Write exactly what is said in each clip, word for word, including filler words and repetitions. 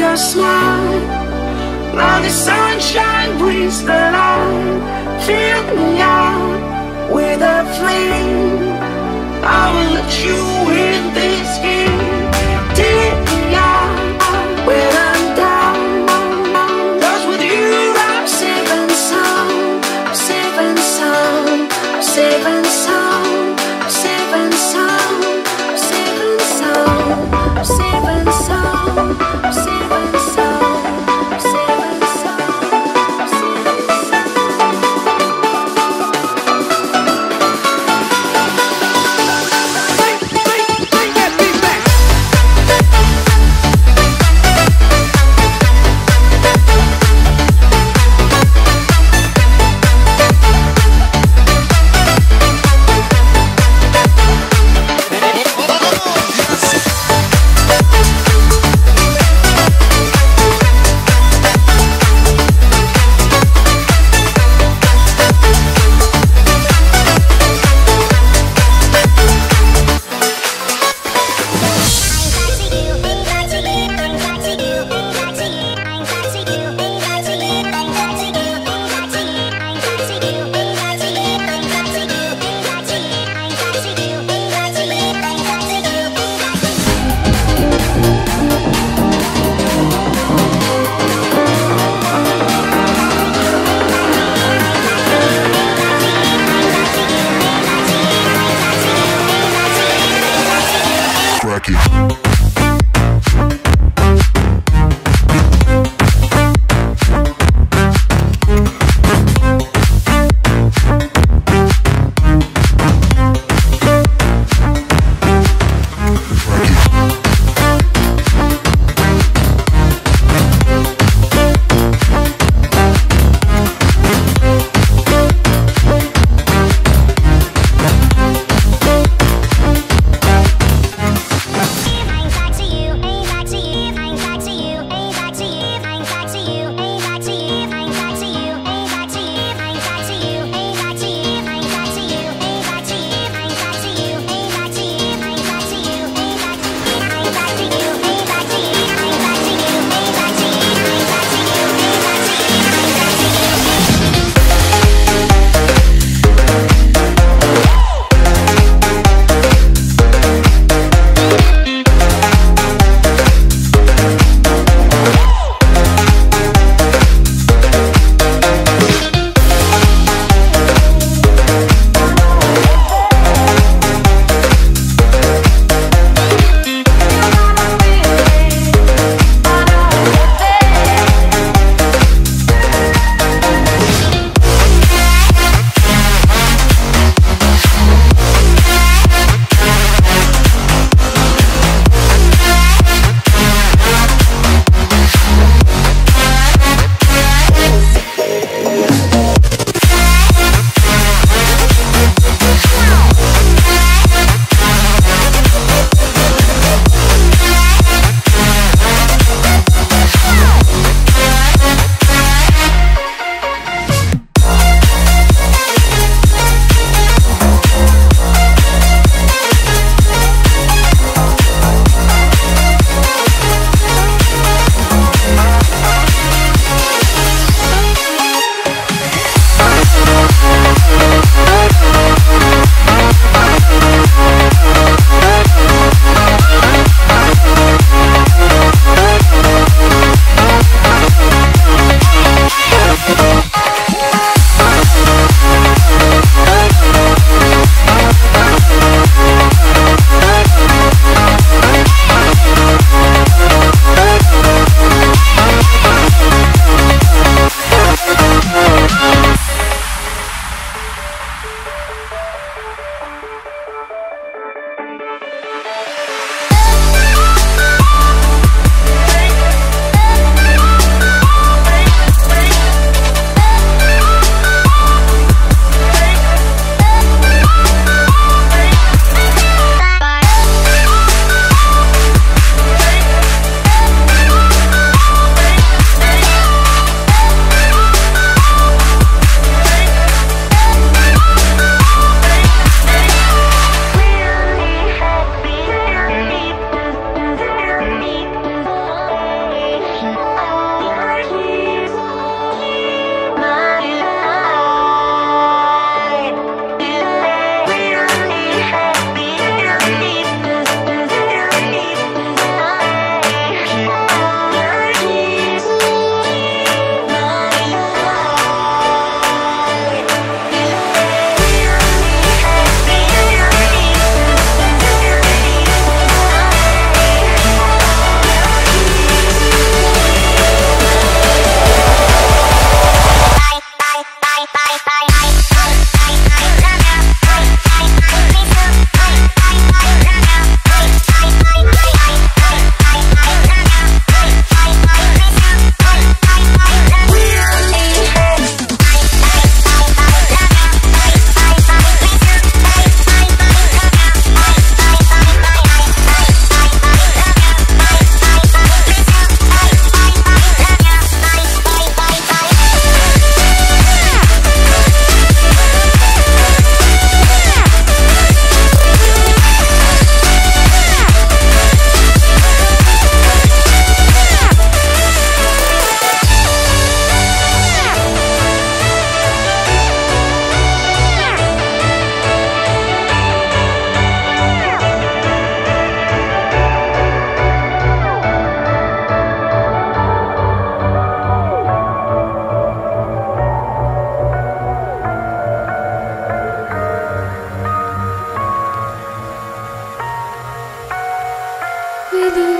your smile, now the sunshine brings the light. Fill me out with a flame, I will let you in this game. Take me out when I'm down, 'cause with you I'm safe and sound. I'm safe and sound, I'm safe and sound, I'm safe and sound, I'm safe and sound, I'm safe and sound, I'm safe and sound, I'm safe and sound, I'm safe and sound. Bring, bring, bring that beat back.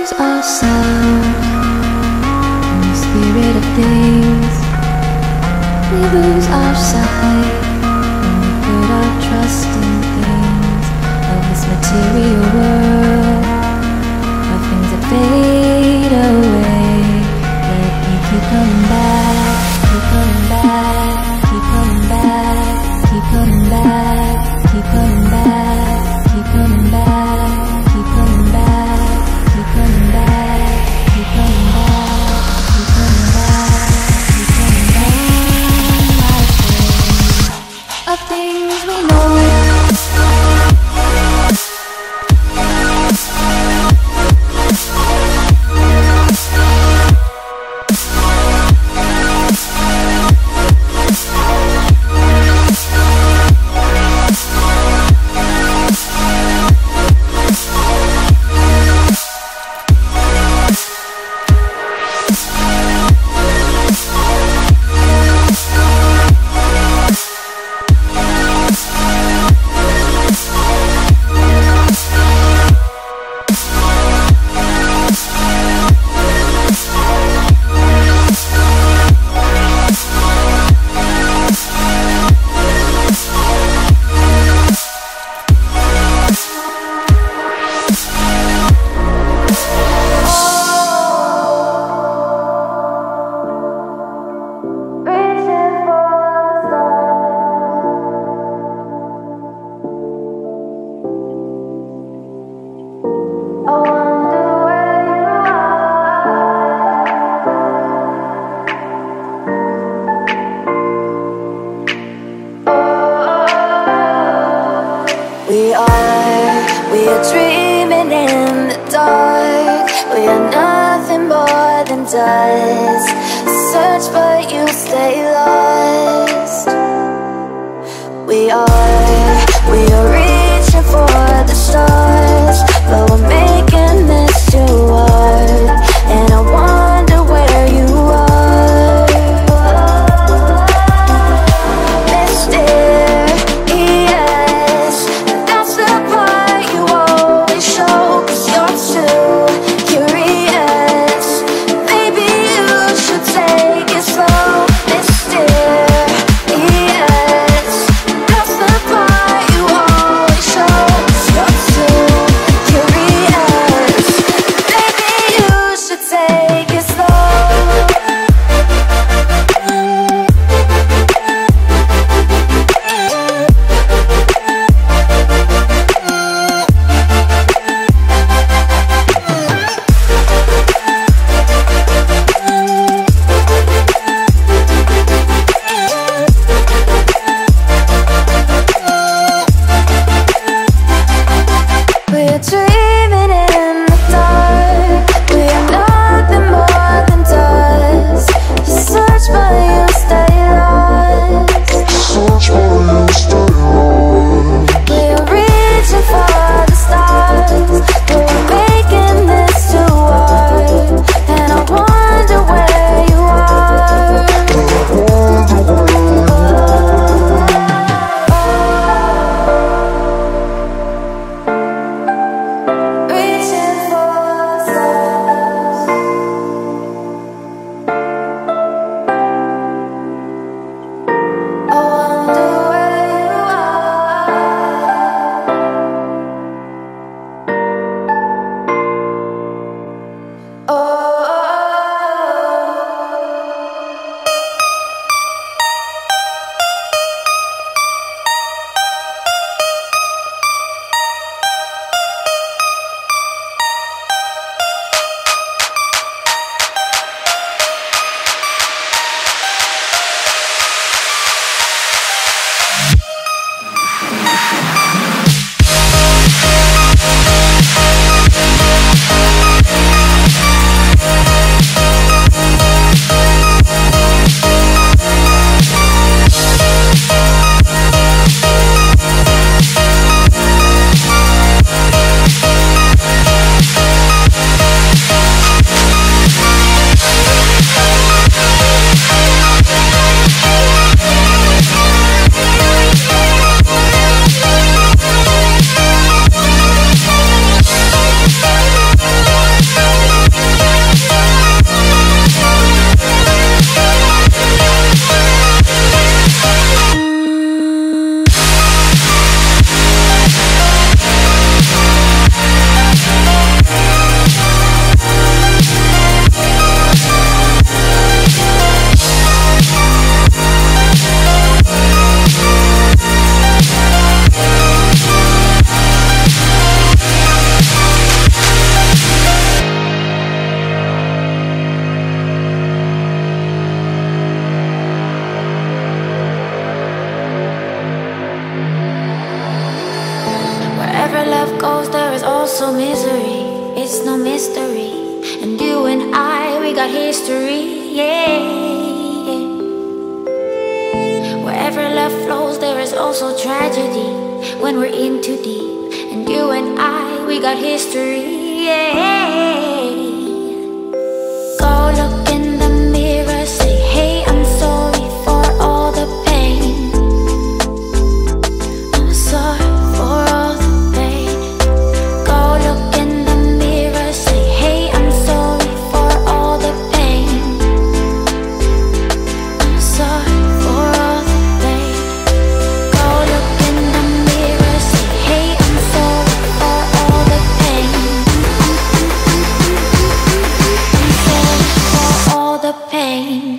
lose ourselves in the spirit of things. We lose our sight when we put our trust in things of this material world, of things that fade away. Let me keep coming back, keep coming back, keep coming back, keep coming back, keep coming back, keep coming back, keep coming back, keep coming back, keep coming back, keep coming back, keep coming back. Of things we know. We are, we are dreaming in the dark. We are nothing more than dust. Search but you stay lost. We are, we are reaching for the stars, but we're making this too hard. And I wonder where you are, mysterious. That's the part you always show, 'cause you're too curious. Maybe you should take it slow, mysterious. That's the part goes, there is also misery. It's no mystery. And you and I, we got history, yeah, yeah. Wherever love flows, there is also tragedy when we're in too deep. And you and I, we got history, yeah. Go look in the mirror, say, hey, I'm sorry for all the pain. I'm sorry for all the pain. Go look in the mirror, say, hey, I'm sorry for all the pain. I'm sorry for all the pain. Go look in the mirror, say, hey, I'm sorry for all the pain. I'm sorry for all the pain.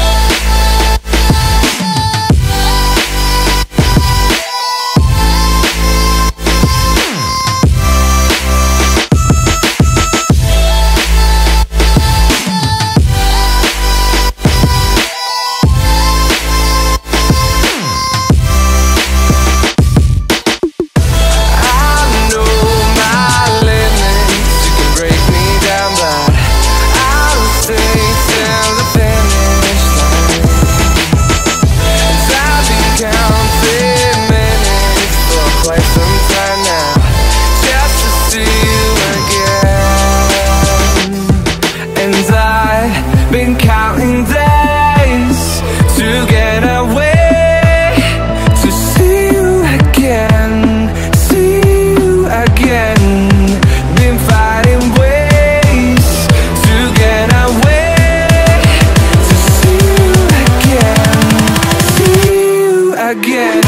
Been counting days to get away, to see you again, see you again. Been finding ways to get away, to see you again, see you again.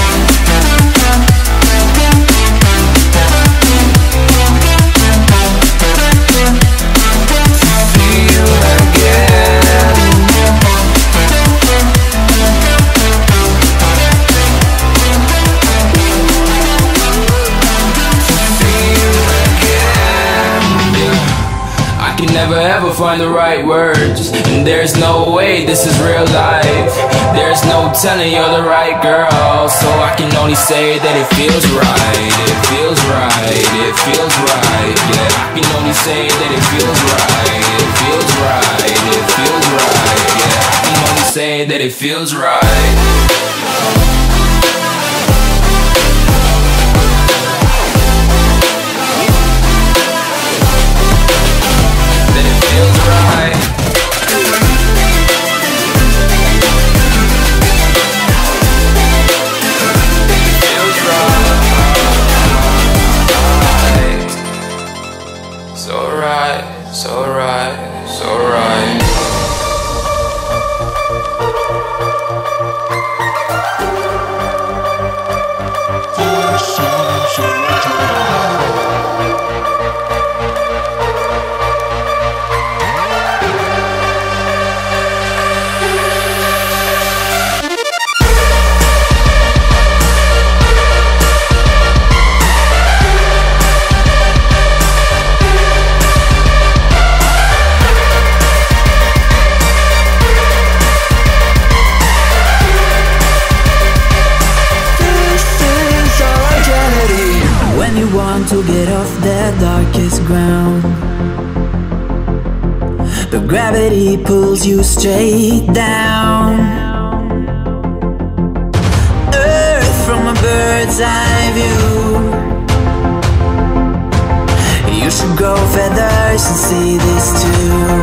Never ever find the right words, and there's no way this is real life. There's no telling you're the right girl, so I can only say that it feels right. It feels right, it feels right. Yeah, I can only say that it feels right. It feels right, it feels right. Yeah, I can only say that it feels right. So right, so right, so right. To get off that darkest ground, the gravity pulls you straight down. Earth from a bird's eye view. You should grow feathers and see this too.